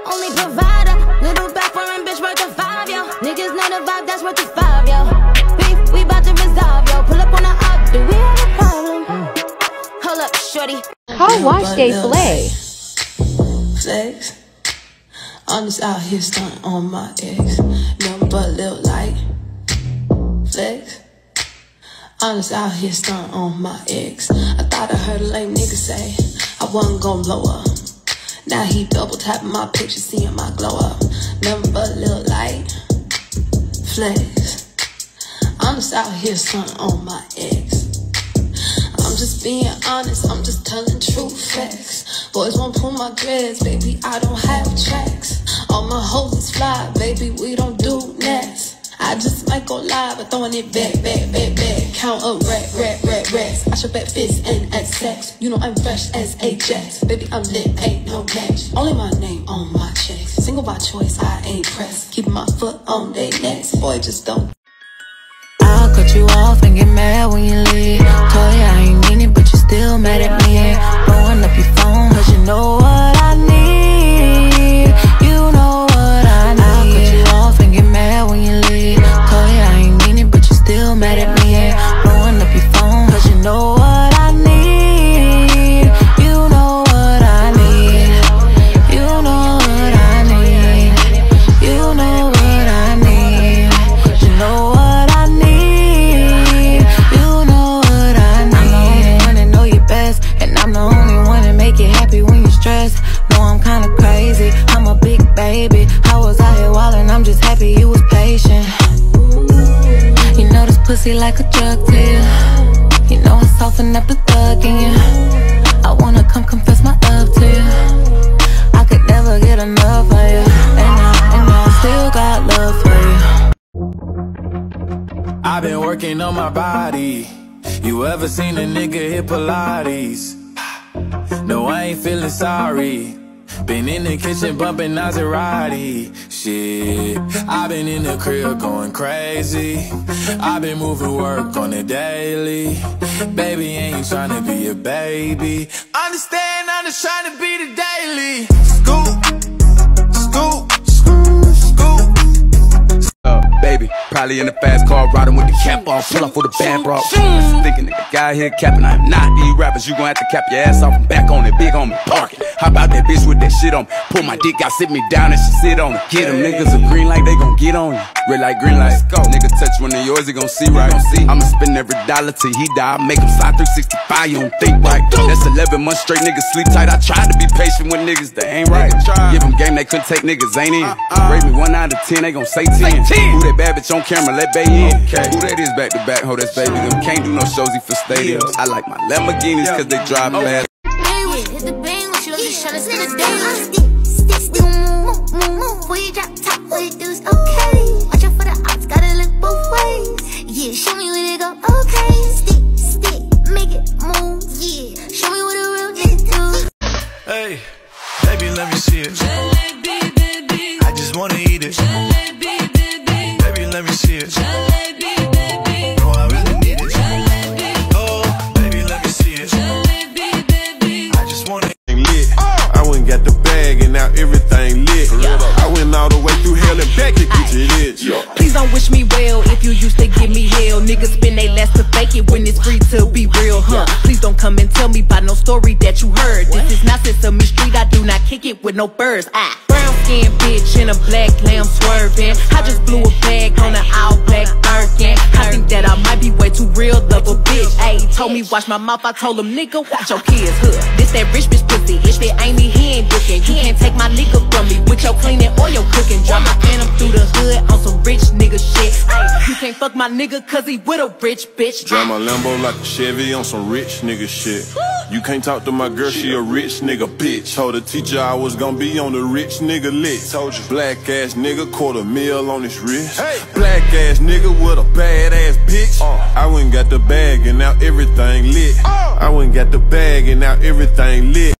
only provider. Little back foreign bitch worth the 5, yo. Niggas know the vibe, that's worth the 5, yo. Beef, we bout to resolve, yo. Pull up on the up, do we have a problem? Hold up, shorty. Car wash day flay. Flex. I'm just out here stunting on my ex. Nothing but little light. Flex. I'm just out here stunting on my ex. I thought I heard a lame nigga say I wasn't gon' blow up. Now he double tapping my picture, seeing my glow up. Nothing but little light. Flex. I'm just out here stunting on my ex. I'm just being honest, I'm just telling true facts. Boys won't pull my dreads, baby, I don't have tracks. All my hoes is fly, baby, we don't do nets. I just might go live, but throwing it back. Count up racks. I should bet fists and at sex. You know I'm fresh as Ajax. Baby, I'm lit, ain't no catch. Only my name on my checks. Single by choice, I ain't pressed. Keeping my foot on they necks. Boy, just don't. I'll cut you off and get mad when you leave. Told you I ain't mean it, but you still mad at me. Blowing up your phone, cause you know what I need. You know what I need. I'll cut you off and get mad when you leave. Told you I ain't mean it, but you still mad at me. Blowing up your phone, cause you know what I need. You know what I need. You know what I need. You know what I need. You know what I need. You know what I need. I'm the only one that know you best, and I'm the only one that make you happy when you stressed. Know I'm kinda crazy, I'm a big baby. I was out here wildin', I'm just happy you was patient. You know this pussy like a drug to you. You know I soften up the thug in you. I wanna come confess my love to you. I could never get enough of you, and I still got love for you. I've been working on my body. You ever seen a nigga hit Pilates? No, I ain't feeling sorry. Been in the kitchen bumping Maserati. Shit, I've been in the crib going crazy. I've been moving work on the daily. Baby, ain't tryna be a baby. Understand, I'm just tryna be the daily. Scoop, scoop, scoop, scoop. Baby, probably in the fast car, riding with the cap off, pull up for the band bro. Thinking nigga guy here capping, I'm not these rappers. You gon' have to cap your ass off and back on it, big on me, park it. How about that bitch with that shit on me? Pull my dick out, sit me down and she sit on it. Get them niggas a green light, they gon' get on you. Red light, green light, go. Nigga touch one of yours, he gon' see right. I'ma spend every dollar till he die. Make him slide 365, you don't think right. That's 11 months straight, niggas sleep tight. I tried to be patient with niggas that ain't right. Give them game, they couldn't take niggas, ain't in. Rate me 1 out of 10, they gon' say 10. Who that bad bitch on camera, let Bay in. Who that is back to back, ho, that's baby. Them can't do no shows, he for stadiums. I like my Lamborghinis cause they drive fast. Hit the bang with you, I'm just tryna see the day. Stick, move, we drop top, what it do's okay. Watch out for the odds, gotta look both ways. Yeah, show me where they go, okay. Stick, make it move, yeah. Show me what a real nigga do. Hey, baby, let me see it. Jalebi, baby, I just wanna eat it. Jalebi, baby, baby, let me see it. Jalebi, baby, no, I really need it. Jalebi, oh, baby, let me see it. Jalebi, baby, I just wanna lit. I went and got the bag and now everything lit. I went all the way through hell and back to get you lit. Please don't wish me well if you used to give me hell. Niggas spend they last to fake it when it's free to be real, huh? Please don't come and tell me about no story that you heard. This is not Sesame Street, I do not kick it with no birds. Brown skin bitch in a black lamb swerving. I just blew a bag on an all black Birkin. I think that I might be way too real of a bitch. Ayy, told me watch my mouth, I told him nigga watch your kids, huh? This that rich bitch pussy, if it ain't me, he ain't looking. You can't take my nigga from me with your cleaning or your cooking. Drop my phantom through the hood on some rich nigga shit. Ayy, you can't fuck my nigga cause he with a rich bitch. Drive my Lambo like a Chevy on some rich nigga shit. You can't talk to my girl, she a rich nigga bitch. Told the teacher I was gonna be on the rich nigga list. Told you, black ass nigga, $250,000 on his wrist. Hey. Black ass nigga with a bad ass bitch. I went and got the bag and now everything lit. I went and got the bag and now everything lit.